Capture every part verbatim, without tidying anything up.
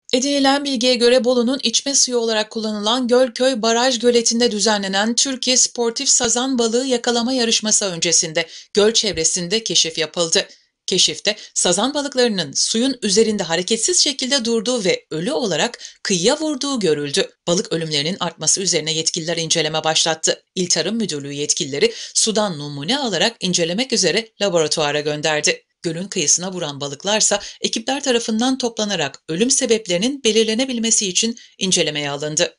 Edinilen bilgiye göre Bolu'nun içme suyu olarak kullanılan Gölköy Baraj Göleti'nde düzenlenen Türkiye Sportif Sazan Balığı Yakalama Yarışması öncesinde göl çevresinde keşif yapıldı. Keşifte sazan balıklarının suyun üzerinde hareketsiz şekilde durduğu ve ölü olarak kıyıya vurduğu görüldü. Balık ölümlerinin artması üzerine yetkililer inceleme başlattı. İl Tarım Müdürlüğü yetkilileri sudan numune alarak incelemek üzere laboratuvara gönderdi. Gölün kıyısına vuran balıklarsa ekipler tarafından toplanarak ölüm sebeplerinin belirlenebilmesi için incelemeye alındı.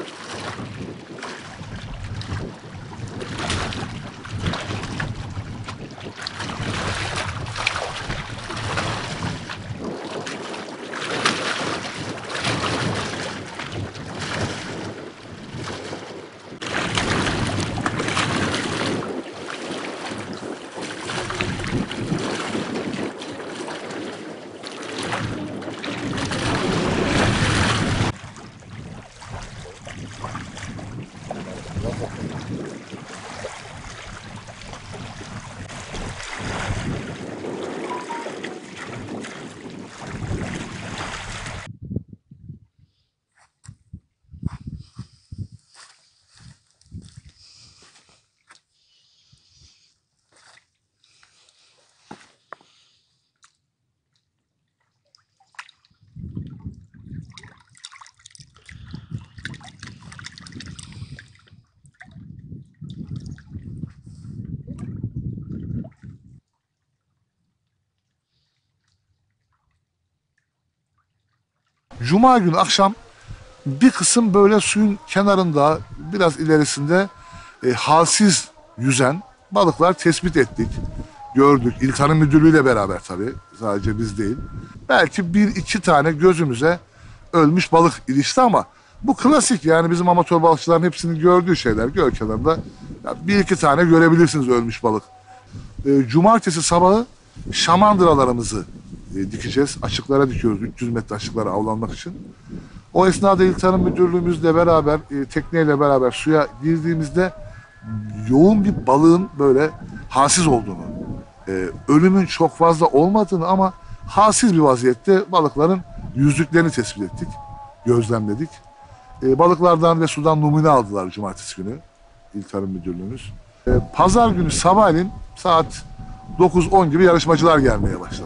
Cuma günü akşam bir kısım böyle suyun kenarında biraz ilerisinde e, halsiz yüzen balıklar tespit ettik, gördük. İl Tarım Müdürlüğü ile beraber tabii, sadece biz değil. Belki bir iki tane gözümüze ölmüş balık ilişti ama bu klasik, yani bizim amatör balıkçıların hepsinin gördüğü şeyler. Göl kenarında bir iki tane görebilirsiniz ölmüş balık. E, cumartesi sabahı şamandıralarımızı e, dikeceğiz. Açıklara dikiyoruz, üç yüz metre açıklara avlanmak için. O esnada İl Tarım Müdürlüğümüzle beraber, e, tekneyle beraber suya girdiğimizde yoğun bir balığın böyle halsiz olduğunu, e, ölümün çok fazla olmadığını ama halsiz bir vaziyette balıkların yüzdüklerini tespit ettik, gözlemledik. E, balıklardan ve sudan numune aldılar cumartesi günü İl Tarım Müdürlüğümüz. E, Pazar günü sabahleyin saat dokuz on gibi yarışmacılar gelmeye başladı.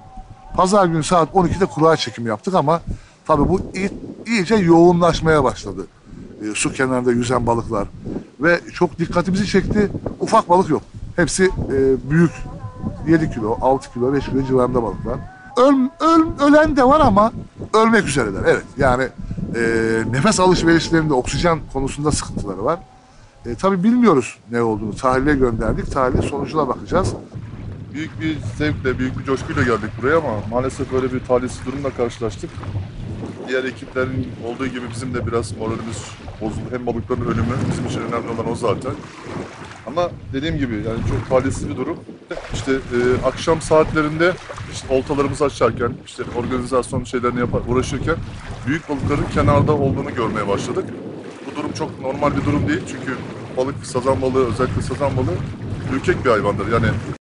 Pazar günü saat on ikide kura çekim yaptık ama tabii bu iyice yoğunlaşmaya başladı. E, su kenarında yüzen balıklar ve çok dikkatimizi çekti. Ufak balık yok. Hepsi e, büyük, yedi kilo, altı kilo, beş kilo civarında balıklar. Öl, öl, ölen de var ama ölmek üzereler. Evet, yani e, nefes alışverişlerinde oksijen konusunda sıkıntıları var. E, tabii bilmiyoruz ne olduğunu. Tahlile gönderdik. Tahlil sonucuna bakacağız. Büyük bir zevkle, büyük bir coşkuyla geldik buraya ama maalesef böyle bir talihsiz durumla karşılaştık. Diğer ekiplerin olduğu gibi bizim de biraz moralimiz bozuldu. Hem balıkların ölümü, bizim için önemli olan o zaten. Ama dediğim gibi yani çok talihsiz bir durum. İşte e, akşam saatlerinde işte oltalarımızı açarken, işte organizasyon şeylerini yapar, uğraşırken büyük balıkların kenarda olduğunu görmeye başladık. Bu durum çok normal bir durum değil çünkü balık, sazan balığı, özellikle sazan balığı ürkek bir hayvandır. Yani